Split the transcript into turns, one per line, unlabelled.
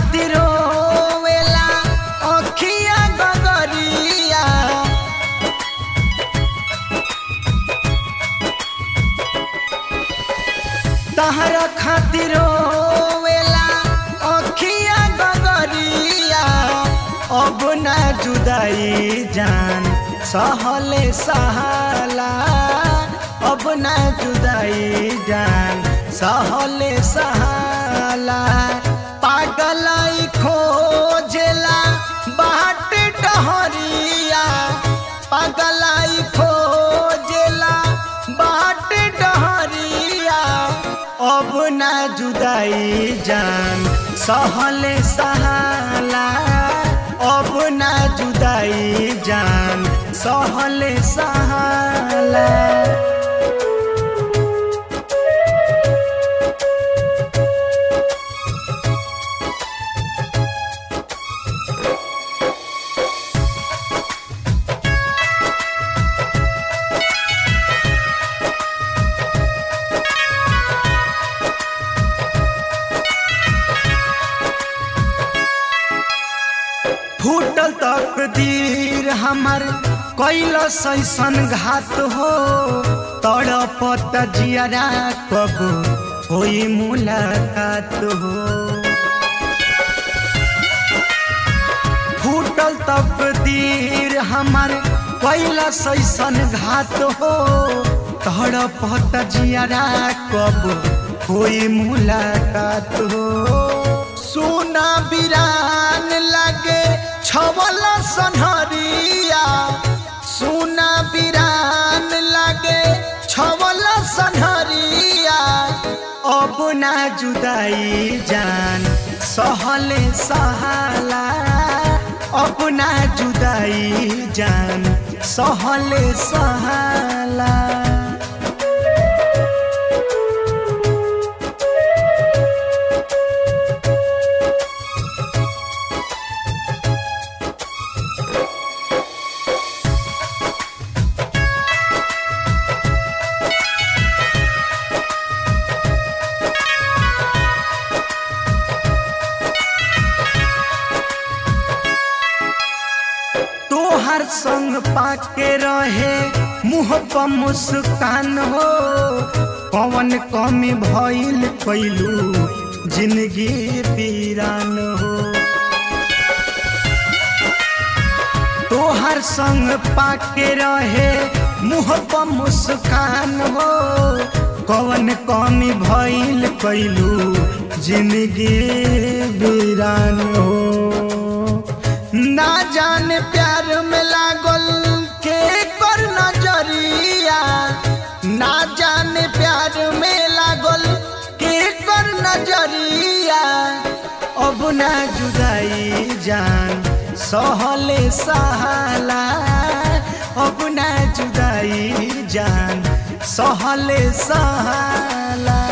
खातिर रोवेला अखिया गगरिया तहरा खातिर रोवेला अखिया गगरिया अब ना जुदाई जान सहले सहाला अब ना जुदाई जान सहले सहाला पागलाई खोजेला बाट डहरिया पागलाई खोजेला बाट डहरिया अब ना जुदाई जान सहले सहाला अब ना जुदाई जान सहले सहाला फूटल तकदीर हमार कैला सैसन घात हो तड़पत जियरा कब होई मुलाकात हो फूटल तकदीर हमार कैला सैसन घात हो तड़पत जियरा कब होई मुलाकात हो सोना बिरान लगे छवला सनहरिया सोना बिरान लगे छवला सनहरिया अब ना जुदाई जान सहले सहाला अब ना जुदाई जान सहले सहाला तोहर संग पाके रहे मुँह पर मुस्कान हो कौन कमी भइल कैलू जिंदगी वीरान हो तोहर संग पाके रहे मुँह पर मुस्कान हो कौन कमी भइल कैलू जिंदगी वीरान हो ना जाने प्यार में लागल के कर नजरिया ना जाने प्यार में लागल के कर नजरिया अब ना जुदाई जान सहले सहाला अब ना जुदाई जान सहले सहाला।